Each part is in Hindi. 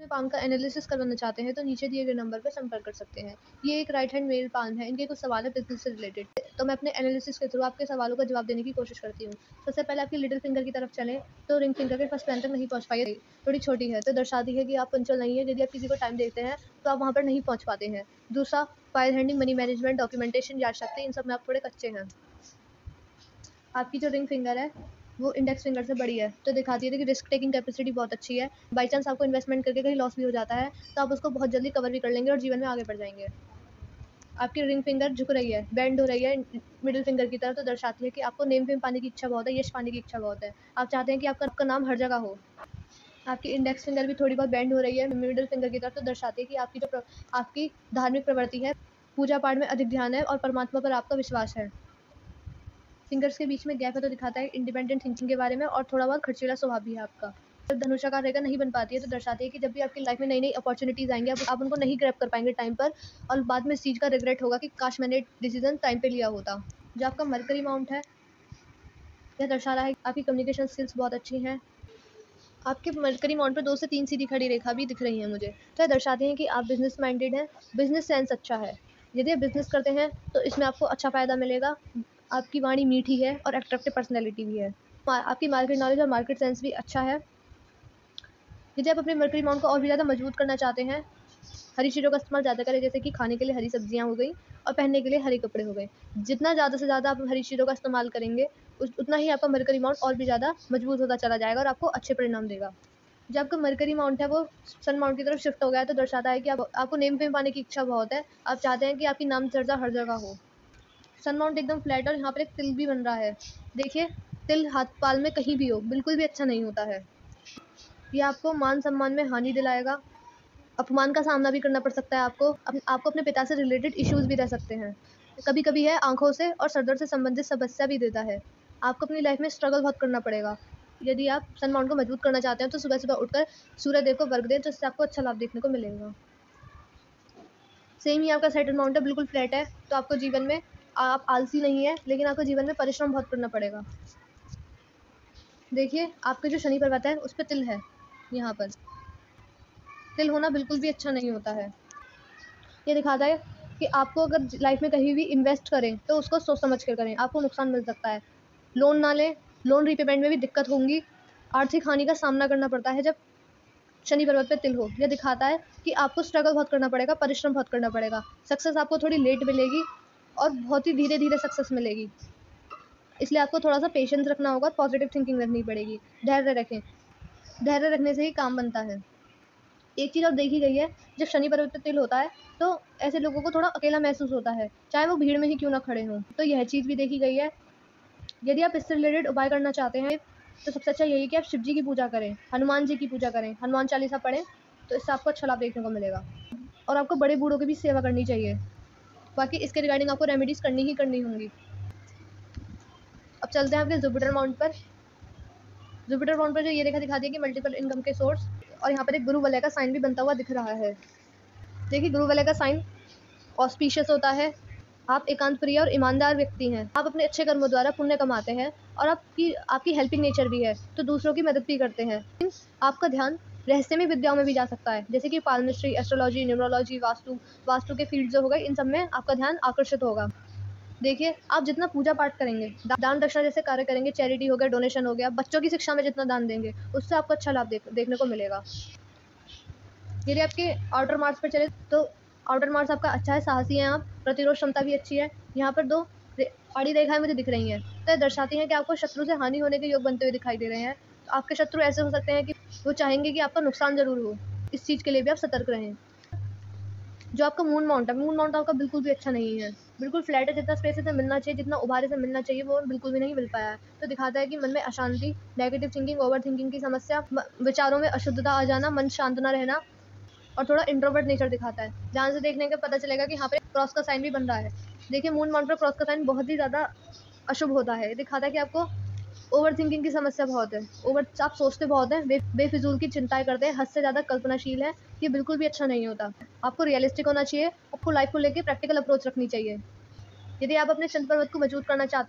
पाम का एनालिसिस करवाना चाहते हैं तो नीचे दिए गए नंबर पर संपर्क कर सकते हैं। ये एक राइट हैंड मेल पाल्म है। इनके कुछ सवाल है बिज़नेस से रिलेटेड, तो मैं अपने एनालिसिस के थ्रू आपके सवालों का जवाब देने की कोशिश करती हूँ। सबसे पहले आपकी लिटिल फिंगर की तरफ चलें तो रिंग फिंगर के फर्स्ट पैन तक नहीं पहुँच पाई, थोड़ी छोटी है तो दर्शाती है कि आप पंक्चुअल नहीं है। यदि आप किसी को टाइम देते हैं तो आप वहाँ पर नहीं पहुँच पाते हैं। दूसरा, file handling, money management, documentation, याद शक्ति, इन सब में आप थोड़े कच्चे हैं। आपकी जो रिंग फिंगर है वो इंडेक्स फिंगर से बड़ी है, तो दिखाती है कि रिस्क टेकिंग कैपेसिटी बहुत अच्छी है। बाई चांस आपको इन्वेस्टमेंट करके कहीं लॉस भी हो जाता है तो आप उसको बहुत जल्दी कवर भी कर लेंगे और जीवन में आगे बढ़ जाएंगे। आपकी रिंग फिंगर झुक रही है, बेंड हो रही है मिडिल फिंगर की तरफ, तो दर्शाती है कि आपको नेम फेम पाने की इच्छा बहुत है, यश पाने की इच्छा बहुत है। आप चाहते हैं कि आपका नाम हर जगह हो। आपकी इंडेक्स फिंगर भी थोड़ी बहुत बेंड हो रही है मिडिल फिंगर की तरफ, तो दर्शाती है कि आपकी धार्मिक प्रवृत्ति है, पूजा पाठ में अधिक ध्यान है और परमात्मा पर आपका विश्वास है। फिंगर्स के बीच में गैप है तो दिखाता है इंडिपेंडेंट थिंकिंग के बारे में और थोड़ा बहुत खर्चीला स्वभाव भी है आपका। जब धनुषाकार रेखा नहीं बन पाती है तो दर्शाती है कि जब भी आपकी लाइफ में नई नई अपॉर्चुनिटीज आएंगी आप उनको नहीं ग्रैब कर पाएंगे टाइम पर, और बाद में इस चीज़ का रिग्रेट होगा कि काश मैंने डिसीजन टाइम पे लिया होता। जो आपका मरकरी माउंट है यह दर्शा रहा है कि आपकी कम्युनिकेशन स्किल्स बहुत अच्छी हैं। आपके मरकरी माउंट पर 2 से 3 सीधी खड़ी रेखा भी दिख रही है मुझे, तो यह दर्शाते हैं कि आप बिजनेस माइंडेड हैं, बिजनेस सेंस अच्छा है। यदि आप बिजनेस करते हैं तो इसमें आपको अच्छा फ़ायदा मिलेगा। आपकी वाणी मीठी है और अट्रैक्टिव पर्सनैलिटी भी है। आपकी मार्केट नॉलेज और मार्केट सेंस भी अच्छा है। यदि आप अपने मरकरी माउंट को और भी ज़्यादा मजबूत करना चाहते हैं, हरी चीज़ों का इस्तेमाल ज़्यादा करें, जैसे कि खाने के लिए हरी सब्जियां हो गई और पहनने के लिए हरे कपड़े हो गए। जितना ज़्यादा से ज़्यादा आप हरी चीज़ों का इस्तेमाल करेंगे उतना ही आपका मरकरी माउंट और भी ज़्यादा मजबूत होता चला जाएगा और आपको अच्छे परिणाम देगा। जब आपका मरकरी माउंट है वो सन माउंट की तरफ शिफ्ट हो गया है तो दर्शाता है कि आपको नेम फेम पाने की इच्छा बहुत है। आप चाहते हैं कि आपकी नाम चर्चा हर जगह हो। सन माउंट एकदम फ्लैट और यहाँ पर एक तिल भी बन रहा है। देखिए, तिल हाथ पाल में कहीं भी हो बिल्कुल भी अच्छा नहीं होता है। ये आपको मान सम्मान में हानि दिलाएगा, अपमान का सामना भी करना पड़ सकता है आपको अपने पिता से रिलेटेड इश्यूज भी रह सकते हैं। कभी कभी है आंखों से और सरदर्द से संबंधित समस्या भी देता है। आपको अपनी लाइफ में स्ट्रगल बहुत करना पड़ेगा। यदि आप सन माउंट को मजबूत करना चाहते हैं तो सुबह सुबह उठकर सूर्य देव को वर्ग दें, तो इससे आपको अच्छा लाभ देखने को मिलेगा। सेम ही आपका सैटर्न माउंट है, बिल्कुल फ्लैट है, तो आपको जीवन में आप आलसी नहीं है, लेकिन आपको जीवन में परिश्रम बहुत करना पड़ेगा। देखिए, आपके जो शनि पर्वत है उस पर तिल है। यहाँ पर तिल होना बिल्कुल भी अच्छा नहीं होता है। ये दिखाता है कि आपको अगर लाइफ में कहीं भी इन्वेस्ट करें तो उसको सोच समझ कर करें, आपको नुकसान मिल सकता है। लोन ना लें, लोन रीपेमेंट में भी दिक्कत होंगी। आर्थिक हानि का सामना करना पड़ता है जब शनि पर्वत पे तिल हो। यह दिखाता है कि आपको स्ट्रगल बहुत करना पड़ेगा, परिश्रम बहुत करना पड़ेगा। सक्सेस आपको थोड़ी लेट मिलेगी और बहुत ही धीरे धीरे सक्सेस मिलेगी, इसलिए आपको थोड़ा सा पेशेंस रखना होगा, पॉजिटिव थिंकिंग रखनी पड़ेगी। धैर्य रखें, धैर्य रखने से ही काम बनता है। एक चीज़ और देखी गई है, जब शनि पर्वत पे तिल होता है तो ऐसे लोगों को थोड़ा अकेला महसूस होता है, चाहे वो भीड़ में ही क्यों ना खड़े हों। तो यह चीज़ भी देखी गई है। यदि आप इससे रिलेटेड उपाय करना चाहते हैं तो सबसे अच्छा यही कि आप शिव जी की पूजा करें, हनुमान जी की पूजा करें, हनुमान चालीसा पढ़ें, तो इससे आपको अच्छा लाभ देखने को मिलेगा। और आपको बड़े बूढ़ों की भी सेवा करनी चाहिए। बाकी इसके रिगार्डिंग आपको रेमेडीज़ करनी ही करनी होंगी। अब चलते हैं आपके जुपिटर माउंट पर। जुपिटर माउंट पर जो ये रेखा दिखाती है कि मल्टीपल इनकम के सोर्स, और यहाँ पर एक गुरु वलय का साइन भी बनता हुआ दिख रहा है। देखिए, गुरु वलय का साइन ऑस्पिशियस होता है। आप एकांत प्रिय और ईमानदार व्यक्ति हैं। आप अपने अच्छे कर्मों द्वारा पुण्य कमाते हैं और आपकी हेल्पिंग नेचर भी है, तो दूसरों की मदद भी करते हैं। आपका ध्यान रहस्यमय विद्याओं में भी जा सकता है, जैसे कि पालमिस्ट्री, एस्ट्रोलॉजी, न्यूमरोलॉजी, वास्तु के फील्ड जो होगा, इन सब में आपका ध्यान आकर्षित होगा। देखिए, आप जितना पूजा पाठ करेंगे, दान दक्षिणा जैसे कार्य करेंगे, चैरिटी हो गया, डोनेशन हो गया, बच्चों की शिक्षा में जितना दान देंगे उससे आपको अच्छा लाभ देखने को मिलेगा। यदि आपके आउटर मार्क्स पर चले तो आउटर मार्क्स आपका अच्छा है, साहसी हैं आप, प्रतिरोध क्षमता भी अच्छी है। यहाँ पर 2 आड़ी रेखाएं मुझे दिख रही हैं, तो ये दर्शाती हैं कि आपको शत्रु से हानि होने के योग बनते हुए दिखाई दे रहे हैं। तो आपके शत्रु ऐसे हो सकते हैं कि वो चाहेंगे कि आपका नुकसान जरूर हो, इस चीज़ के लिए भी आप सतर्क रहें। जो आपका मून माउंट है, मून माउंट आपका बिल्कुल भी अच्छा नहीं है, बिल्कुल फ्लैट है। जितना स्पेस से मिलना चाहिए, जितना उभारे से मिलना चाहिए, वो बिल्कुल भी नहीं मिल पाया है। तो दिखाता है कि मन में अशांति, नेगेटिव थिंकिंग, ओवर थिंकिंग की समस्या, विचारों में अशुद्धता आ जाना, मन शांत ना रहना और थोड़ा इंट्रोवर्ट नेचर दिखाता है। ध्यान से देखने का पता चलेगा कि यहाँ पे क्रॉस का साइन भी बन रहा है। देखिए, मून माउंट पर क्रॉस का साइन बहुत ही ज़्यादा अशुभ होता है। दिखाता है कि आपको ओवर थिंकिंग की समस्या बहुत है। आप सोचते बहुत हैं, बेफिजूल की चिंताएं करते हैं, हद से ज़्यादा कल्पनाशील है। ये बिल्कुल भी अच्छा नहीं होता। आपको रियलिस्टिक होना चाहिए, आपको लाइफ को लेकर प्रैक्टिकल अप्रोच रखनी चाहिए। यदि आप अपने चंद्र पर्वत को मजबूत करना चाहते हैं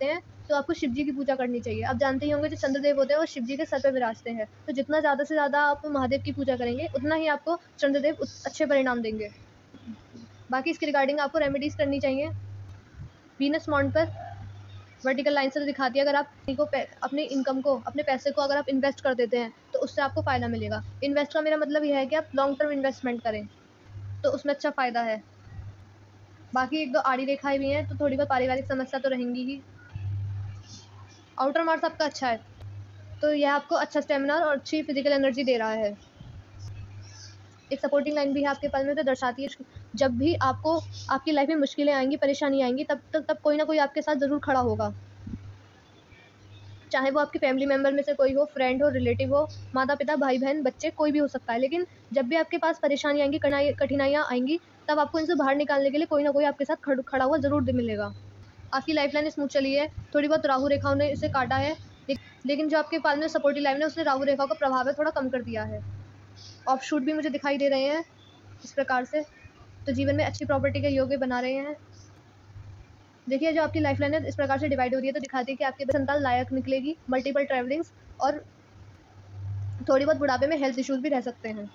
तो आपको शिव जी की पूजा करनी चाहिए। आप जानते ही होंगे जो चंद्रदेव होते हैं वो शिव जी के सर पे विराजते हैं, तो जितना ज़्यादा से ज़्यादा आप महादेव की पूजा करेंगे उतना ही आपको चंद्रदेव अच्छे परिणाम देंगे। बाकी इसके रिगार्डिंग आपको रेमेडीज़ करनी चाहिए। वीनस माउंट पर वर्टिकल लाइन से तो दिखाती है, अगर आप को अपने इनकम को, अपने पैसे को अगर आप इन्वेस्ट कर देते हैं तो उससे आपको फ़ायदा मिलेगा। इन्वेस्ट का मेरा मतलब यह है कि आप लॉन्ग टर्म इन्वेस्टमेंट करें, तो उसमें अच्छा फ़ायदा है। बाकी 1-2 आड़ी रेखाएँ भी हैं, तो थोड़ी बहुत पारिवारिक समस्या तो रहेंगी ही। आउटर मार्क्स आपका अच्छा है, तो यह आपको अच्छा स्टेमिना और अच्छी फिजिकल एनर्जी दे रहा है। एक सपोर्टिंग लाइन भी है आपके पल में, तो दर्शाती है जब भी आपको आपकी लाइफ में मुश्किलें आएंगी, परेशानी आएंगी, तब कोई ना कोई आपके साथ ज़रूर खड़ा होगा। चाहे वो आपके फैमिली मेम्बर में से कोई हो, फ्रेंड हो, रिलेटिव हो, माता पिता, भाई बहन, बच्चे, कोई भी हो सकता है। लेकिन जब भी आपके पास परेशानी आएंगी, कठिनाइयाँ आएंगी, तब आपको इनसे बाहर निकालने के लिए कोई ना कोई आपके साथ खड़ा हुआ ज़रूर मिलेगा। आपकी लाइफ लाइन स्मूथ चली है, थोड़ी बहुत राहु रेखाओं ने इसे काटा है, लेकिन जो आपके पास में सपोर्टिव लाइन है उसने राहु रेखाओं का प्रभाव है थोड़ा कम कर दिया है। ऑफ शूट भी मुझे दिखाई दे रहे हैं इस प्रकार से, तो जीवन में अच्छी प्रॉपर्टी के योग बना रहे हैं। देखिए जो आपकी लाइफ लाइन है इस प्रकार से डिवाइड हो रही है, तो दिखाती है कि आपके संतान लायक निकलेगी, मल्टीपल ट्रैवलिंग्स, और थोड़ी बहुत बुढ़ापे में हेल्थ इश्यूज भी रह सकते हैं।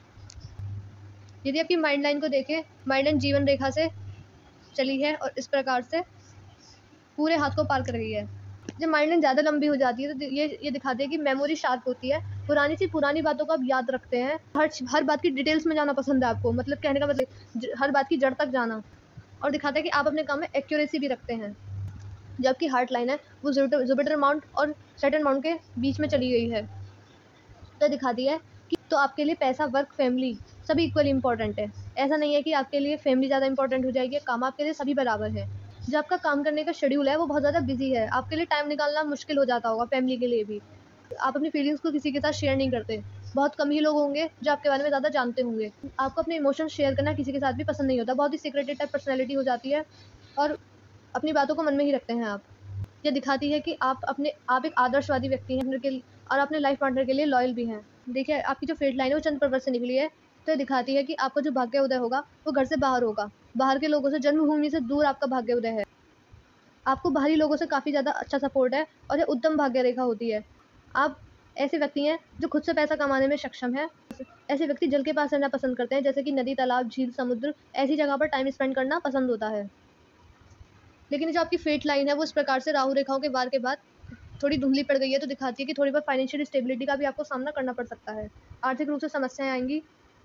यदि आपकी माइंड लाइन को देखें, माइंड लाइन जीवन रेखा से चली है और इस प्रकार से पूरे हाथ को पार कर गई है। जब माइंड लाइन ज़्यादा लंबी हो जाती है तो ये दिखाती है कि मेमोरी शार्प होती है, पुरानी बातों को आप याद रखते हैं, हर बात की डिटेल्स में जाना पसंद है आपको, मतलब कहने का मतलब हर बात की जड़ तक जाना, और दिखाता है कि आप अपने काम में एक्यूरेसी भी रखते हैं। जो आपकी हार्ट लाइन है वो जुपिटर माउंट और सैटर्न माउंट के बीच में चली गई है, तो दिखाती है कि तो आपके लिए पैसा, वर्क, फैमिली सभी इक्वली इंपॉर्टेंट है। ऐसा नहीं है कि आपके लिए फैमिली ज़्यादा इंपॉर्टेंट हो जाएगी, काम आपके लिए सभी बराबर है। जो आपका काम करने का शेड्यूल है वो बहुत ज़्यादा बिजी है, आपके लिए टाइम निकालना मुश्किल हो जाता होगा, फैमिली के लिए भी। आप अपनी फीलिंग्स को किसी के साथ शेयर नहीं करते, बहुत कम ही लोग होंगे जो आपके बारे में ज़्यादा जानते होंगे। आपको अपने इमोशंस शेयर करना किसी के साथ भी पसंद नहीं होता, बहुत ही सीक्रेटेड टाइप पर्सनैलिटी हो जाती है और अपनी बातों को मन में ही रखते हैं आप। ये दिखाती है कि आप एक आदर्शवादी व्यक्ति हैं और अपने लाइफ पार्टनर के लिए लॉयल भी हैं। देखिए आपकी जो फेट लाइन है वो चंद्र पर्वत से निकली है, तो ये दिखाती है कि आपका जो भाग्य उदय होगा वो घर से बाहर होगा, बाहर के लोगों से, जन्मभूमि से दूर आपका भाग्य उदय है। आपको बाहरी लोगों से काफ़ी ज़्यादा अच्छा सपोर्ट है और ये उत्तम भाग्य रेखा होती है। आप ऐसे व्यक्ति हैं जो खुद से पैसा कमाने में सक्षम है। ऐसे व्यक्ति जल के पास रहना पसंद करते हैं, जैसे कि नदी, तालाब, झील, समुद्र, ऐसी जगह पर टाइम स्पेंड करना पसंद होता है। लेकिन जो आपकी फेट लाइन है वो इस प्रकार से राहु रेखाओं के वार के बाद थोड़ी धुंधली पड़ गई है, तो दिखाती है कि थोड़ी बहुत फाइनेंशियल स्टेबिलिटी का भी आपको सामना करना पड़ सकता है, आर्थिक रूप से समस्याएं आएंगी,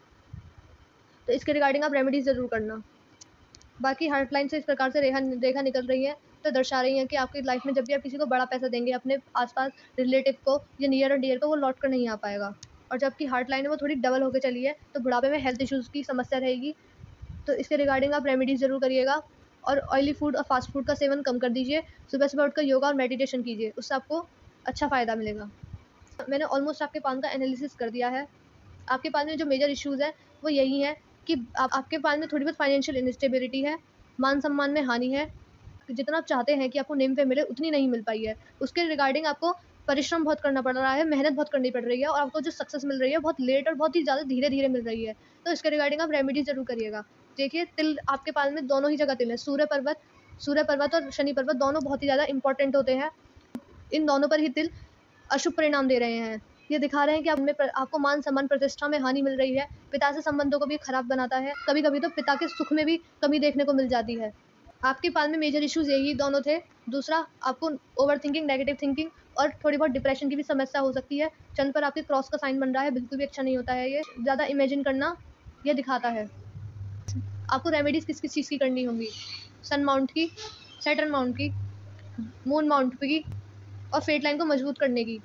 तो इसके रिगार्डिंग आप रेमेडीज ज़रूर करना। बाकी हार्ट लाइन से इस प्रकार से रेखा निकल रही है, तो दर्शा रही है कि आपकी लाइफ में जब भी आप किसी को बड़ा पैसा देंगे, अपने आसपास रिलेटिव को या नियर और डियर को, वो लौट कर नहीं आ पाएगा। और जब आपकी हार्ट लाइन है वो थोड़ी डबल होकर चली है, तो बुढ़ापे में हेल्थ इश्यूज़ की समस्या रहेगी, तो इसके रिगार्डिंग आप रेमेडीज़ ज़रूर करिएगा। और ऑयली फूड और फास्ट फूड का सेवन कम कर दीजिए, सुबह उठकर योगा और मेडिटेशन कीजिए, उससे आपको अच्छा फ़ायदा मिलेगा। मैंने ऑलमोस्ट आपके पान का एनालिसिस कर दिया है। आपके पास में जो मेजर इश्यूज़ हैं वो यही है कि आपके पास में थोड़ी बहुत फाइनेंशियल इनस्टेबिलिटी है, मान-सम्मान में हानि है, जितना आप चाहते हैं कि आपको नेम पे मिले उतनी नहीं मिल पाई है। उसके रिगार्डिंग आपको परिश्रम बहुत करना पड़ रहा है, मेहनत बहुत करनी पड़ रही है, और आपको जो सक्सेस मिल रही है बहुत लेट और बहुत ही ज़्यादा धीरे-धीरे मिल रही है। तो इसके रिगार्डिंग आप रेमेडी ज़रूर करिएगा। देखिए तिल आपके पास में दोनों ही जगह तिल है, सूर्य पर्वत और शनि पर्वत दोनों बहुत ही ज़्यादा इंपॉर्टेंट होते हैं। इन दोनों पर ही तिल अशुभ परिणाम दे रहे हैं। ये दिखा रहे हैं कि आपको मान सम्मान प्रतिष्ठा में हानि मिल रही है, पिता से संबंधों को भी खराब बनाता है, कभी-कभी तो पिता के सुख में भी कमी देखने को मिल जाती है। आपके पास में मेजर इश्यूज़ यही दोनों थे। दूसरा, आपको ओवरथिंकिंग, नेगेटिव थिंकिंग और थोड़ी बहुत डिप्रेशन की भी समस्या हो सकती है। चंद्र पर आपके क्रॉस का साइन बन रहा है, बिल्कुल भी अच्छा नहीं होता है ये। ज़्यादा इमेजिन करना ये दिखाता है। आपको रेमेडीज़ किस-किस चीज़ की करनी होंगी? सन माउंट की, सैटर्न माउंट की, मून माउंट की और फेट लाइन को मजबूत करने की।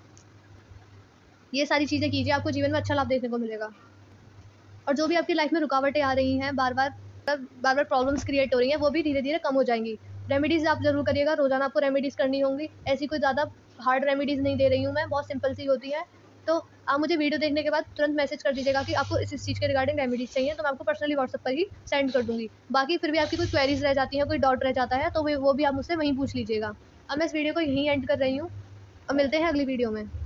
ये सारी चीज़ें कीजिए, आपको जीवन में अच्छा लाभ देखने को मिलेगा। और जो भी आपकी लाइफ में रुकावटें आ रही हैं, बार-बार प्रॉब्लम्स क्रिएट हो रही हैं, वो भी धीरे-धीरे कम हो जाएँगी। रेमेडीज़ आप ज़रूर करिएगा, रोज़ाना आपको रेमेडीज़ करनी होंगी। ऐसी कोई ज़्यादा हार्ड रेमेडीज़ नहीं दे रही हूँ मैं, बहुत सिंपल सी होती है। तो आप मुझे वीडियो देखने के बाद तुरंत मैसेज कर दीजिएगा कि आपको इस चीज़ के रिगार्डिंग रेमेडीज़ चाहिए, तो मैं आपको पर्सनली व्हाट्सएप पर ही सेंड कर दूँगी। बाकी फिर भी आपकी कोई क्वेरीज़ रह जाती हैं, कोई डाउट रह जाता है, तो वो भी आप मुझसे वहीं पूछ लीजिएगा। अब मैं इस वीडियो को यहीं एंड कर रही हूँ और मिलते हैं अगली वीडियो में।